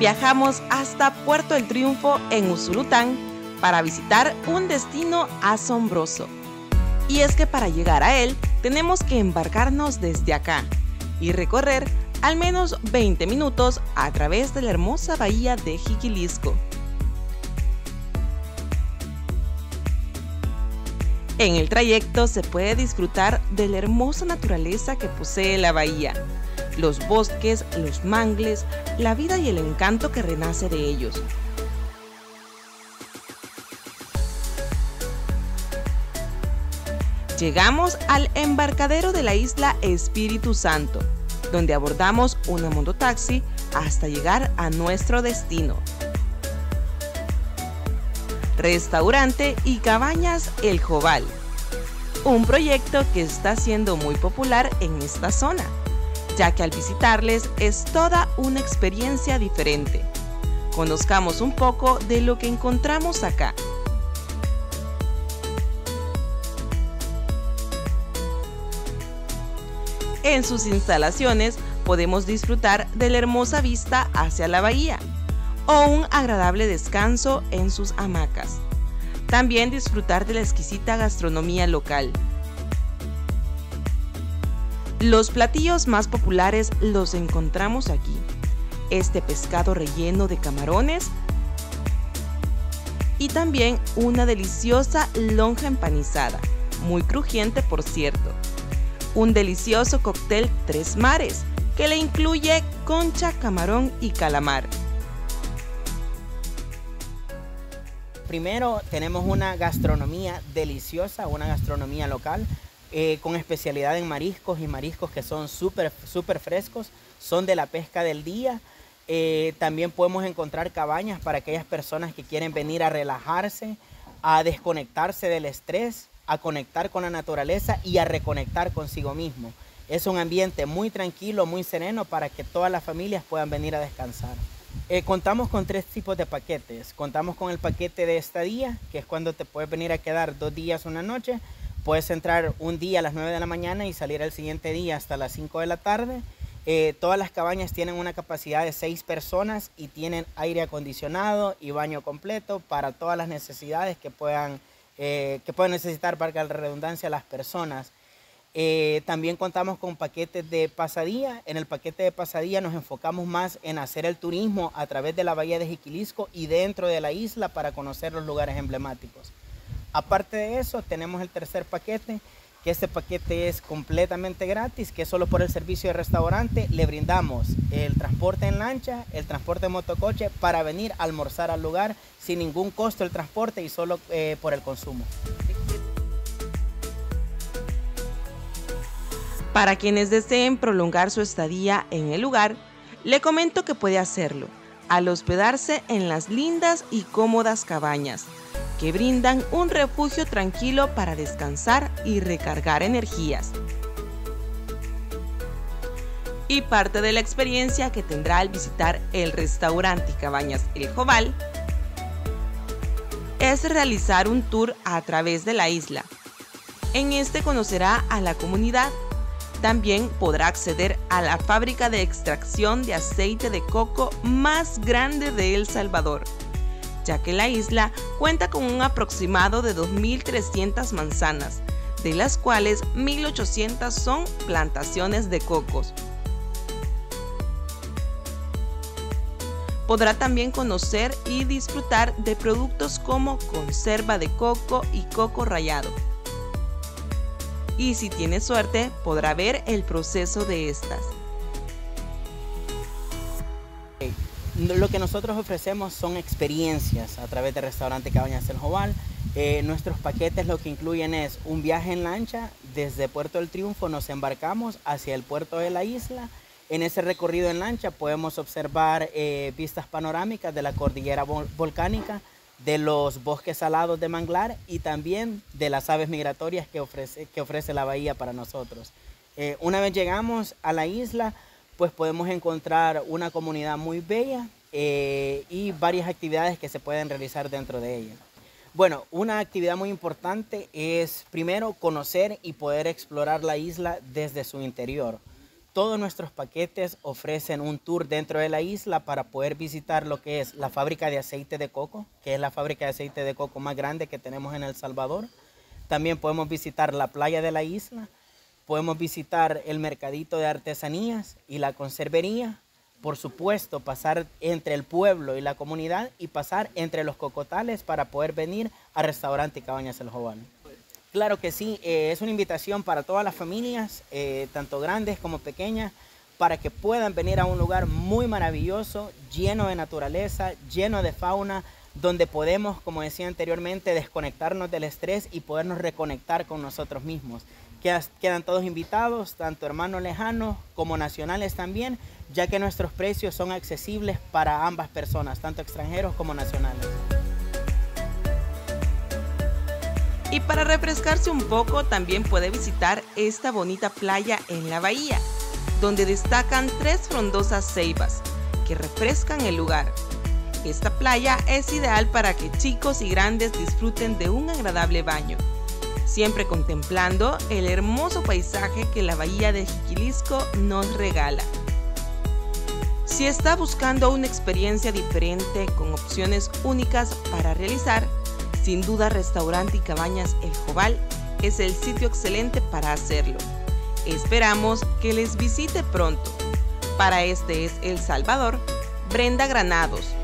Viajamos hasta Puerto El Triunfo en Usulután para visitar un destino asombroso. Y es que para llegar a él tenemos que embarcarnos desde acá y recorrer al menos 20 minutos a través de la hermosa bahía de Jiquilisco. En el trayecto se puede disfrutar de la hermosa naturaleza que posee la bahía, los bosques, los mangles, la vida y el encanto que renace de ellos. Llegamos al embarcadero de la isla Espíritu Santo, donde abordamos una mototaxi hasta llegar a nuestro destino. Restaurante y Cabañas El Joval, un proyecto que está siendo muy popular en esta zona, ya que al visitarles es toda una experiencia diferente. Conozcamos un poco de lo que encontramos acá. En sus instalaciones podemos disfrutar de la hermosa vista hacia la bahía o un agradable descanso en sus hamacas. También disfrutar de la exquisita gastronomía local. Los platillos más populares los encontramos aquí. Este pescado relleno de camarones y también una deliciosa lonja empanizada, muy crujiente por cierto. Un delicioso cóctel Tres Mares que le incluye concha, camarón y calamar. Primero tenemos una gastronomía deliciosa, una gastronomía local con especialidad en mariscos y mariscos que son súper frescos, son de la pesca del día. También podemos encontrar cabañas para aquellas personas que quieren venir a relajarse, a desconectarse del estrés, a conectar con la naturaleza y a reconectar consigo mismo. Es un ambiente muy tranquilo, muy sereno para que todas las familias puedan venir a descansar. Contamos con 3 tipos de paquetes. Contamos con el paquete de estadía, que es cuando te puedes venir a quedar 2 días, 1 noche. Puedes entrar un día a las 9 de la mañana y salir el siguiente día hasta las 5 de la tarde. Todas las cabañas tienen una capacidad de 6 personas y tienen aire acondicionado y baño completo para todas las necesidades que puedan necesitar, valga la redundancia, las personas. También contamos con paquetes de pasadía. En el paquete de pasadía nos enfocamos más en hacer el turismo a través de la bahía de Jiquilisco y dentro de la isla para conocer los lugares emblemáticos. Aparte de eso, tenemos el tercer paquete, que este paquete es completamente gratis, que solo por el servicio de restaurante le brindamos el transporte en lancha, el transporte en motocoche para venir a almorzar al lugar sin ningún costo el transporte y solo por el consumo. Para quienes deseen prolongar su estadía en el lugar, le comento que puede hacerlo al hospedarse en las lindas y cómodas cabañas, que brindan un refugio tranquilo para descansar y recargar energías. Y parte de la experiencia que tendrá al visitar el restaurante y Cabañas El Joval es realizar un tour a través de la isla. En este conocerá a la comunidad. También podrá acceder a la fábrica de extracción de aceite de coco más grande de El Salvador, ya que la isla cuenta con un aproximado de 2.300 manzanas, de las cuales 1.800 son plantaciones de cocos. Podrá también conocer y disfrutar de productos como conserva de coco y coco rallado. Y si tiene suerte, podrá ver el proceso de estas. Lo que nosotros ofrecemos son experiencias a través de Restaurante Cabañas El Joval. Nuestros paquetes lo que incluyen es un viaje en lancha. Desde Puerto El Triunfo nos embarcamos hacia el puerto de la isla. En ese recorrido en lancha podemos observar vistas panorámicas de la cordillera volcánica, de los bosques salados de manglar y también de las aves migratorias que ofrece la bahía para nosotros. Una vez llegamos a la isla, pues podemos encontrar una comunidad muy bella y varias actividades que se pueden realizar dentro de ella. Bueno, una actividad muy importante es primero conocer y poder explorar la isla desde su interior. Todos nuestros paquetes ofrecen un tour dentro de la isla para poder visitar lo que es la fábrica de aceite de coco, que es la fábrica de aceite de coco más grande que tenemos en El Salvador. También podemos visitar la playa de la isla, podemos visitar el mercadito de artesanías y la conservería. Por supuesto, pasar entre el pueblo y la comunidad y pasar entre los cocotales para poder venir al restaurante Cabañas El Joval. Claro que sí, es una invitación para todas las familias, tanto grandes como pequeñas, para que puedan venir a un lugar muy maravilloso, lleno de naturaleza, lleno de fauna, donde podemos, como decía anteriormente, desconectarnos del estrés y podernos reconectar con nosotros mismos. Quedan todos invitados, tanto hermanos lejanos como nacionales también, ya que nuestros precios son accesibles para ambas personas, tanto extranjeros como nacionales. Y para refrescarse un poco, también puede visitar esta bonita playa en la bahía, donde destacan 3 frondosas ceibas que refrescan el lugar. Esta playa es ideal para que chicos y grandes disfruten de un agradable baño, siempre contemplando el hermoso paisaje que la bahía de Jiquilisco nos regala. Si está buscando una experiencia diferente con opciones únicas para realizar, sin duda Restaurante y Cabañas El Joval es el sitio excelente para hacerlo. Esperamos que les visite pronto. Para este es El Salvador, Brenda Granados.